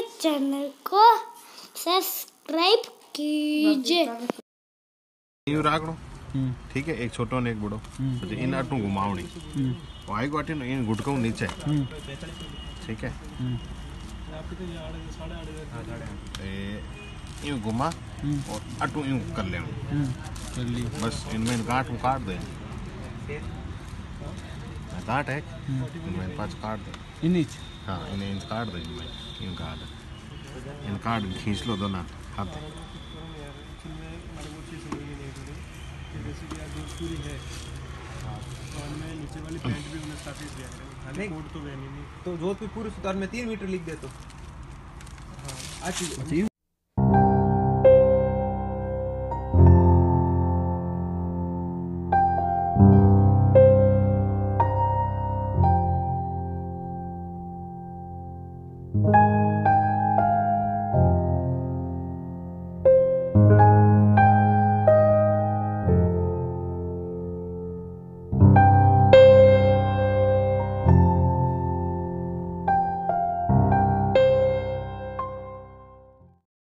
Channel को subscribe कीजिए। यूं राखड़ो ठीक है, एक छोटो ने एक बड़ो પછી इन आटू घुमावनी वाई को आटी इन गुटको नीचे ठीक है यूं घुमा और आटू यूं कर ले बस इनमें गांठ काट दे गांठ है इनमें पांच काट दे इन इंच हाँ इन्हें इंच काट दे इनमें इन काट खींच लो दोनों हाथ पूरी है और मैं नीचे वाली पैंट भी उन्हें काफी दिया खाली कोट तो नहीं तो जोधपुर पूरे सुतार में 3 मीटर लिख दे तो हाँ अच्छी